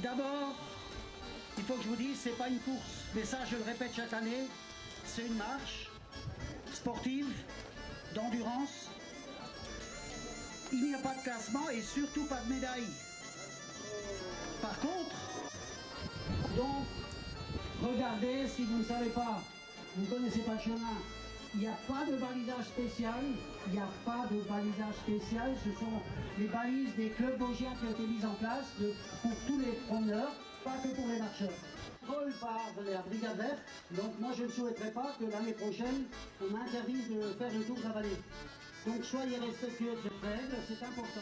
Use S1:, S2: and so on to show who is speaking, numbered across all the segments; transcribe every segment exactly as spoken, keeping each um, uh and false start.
S1: D'abord, il faut que je vous dise, c'est pas une course, mais ça je le répète chaque année, c'est une marche sportive, d'endurance. Il n'y a pas de classement et surtout pas de médaille. Par contre, donc, regardez, si vous ne savez pas, vous ne connaissez pas le chemin, il n'y a pas de balisage spécial, il n'y a pas de balisage spécial, ce sont les balises des clubs vosgiens qui ont été mises en place de, pour tous les promeneurs, pas que pour les marcheurs. Contrôle par la brigade verte, donc moi je ne souhaiterais pas que l'année prochaine on m'interdise de faire le tour de la vallée. Donc soyez respectueux de cette règle, c'est important.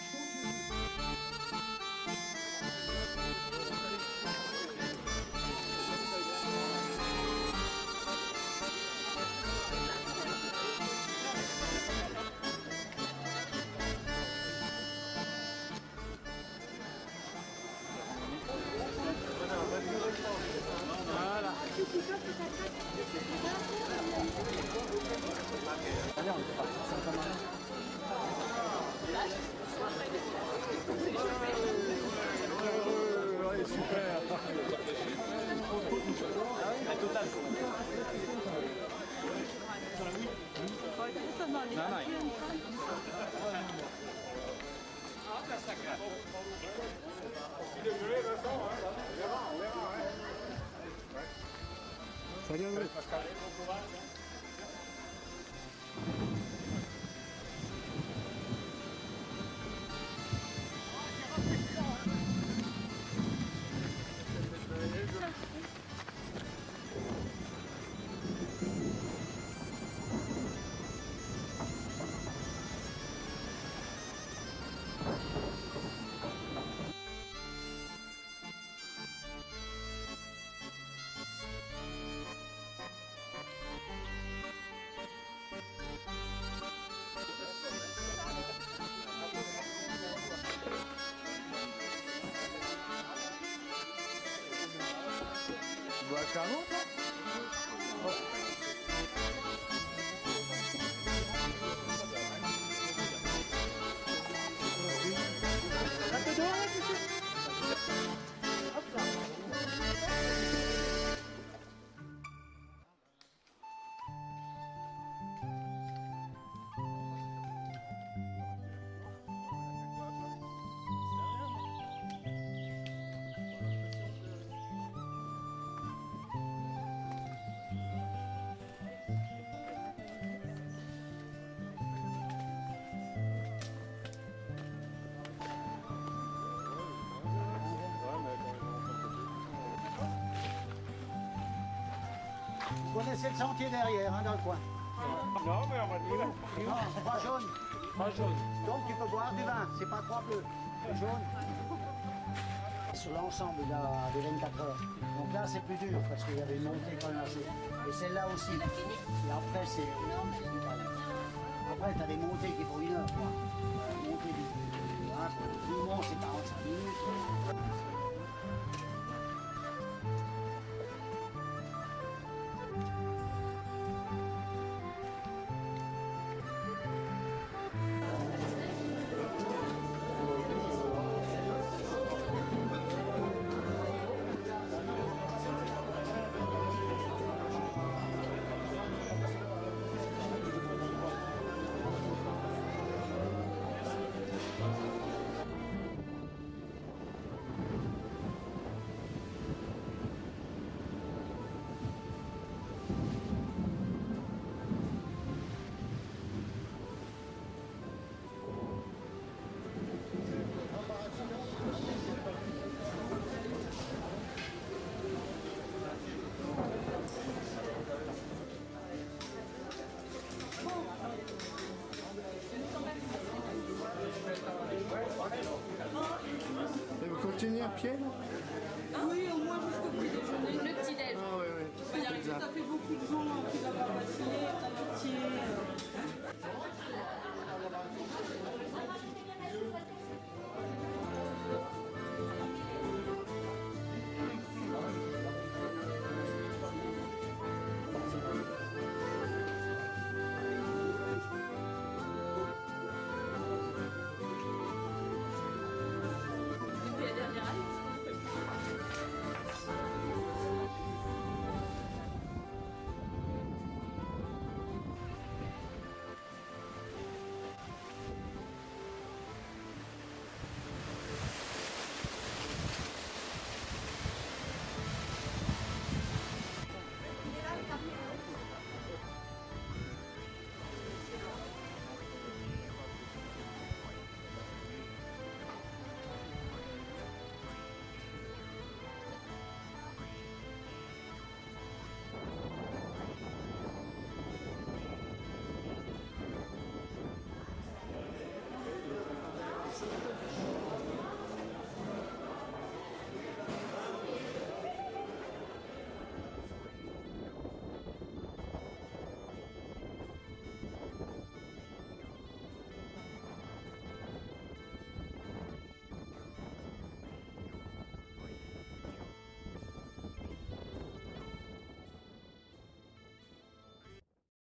S2: Voilà. Allez, on est parti, c'est pas mal. Ouais, super. La totale. Non, non. Salut André. Tu vois carrément toi? Un peu dehors là, tu sais? Hop là.
S1: Vous connaissez le sentier derrière, hein, dans le coin.
S3: Non, mais on va dire.
S1: Non, pas jaune.
S3: Pas jaune.
S1: Donc tu peux boire du vin, c'est pas trois bleus, c'est jaune. Sur l'ensemble de, la- de vingt-quatre heures. Donc là c'est plus dur parce qu'il y avait une montée quand même assez. Et celle-là aussi. Et après c'est. Après tu as des montées qui font une heure. Quoi. Une montée du. Hein, tout le monde c'est quarante-cinq minutes.
S2: Et vous continuez à pied là?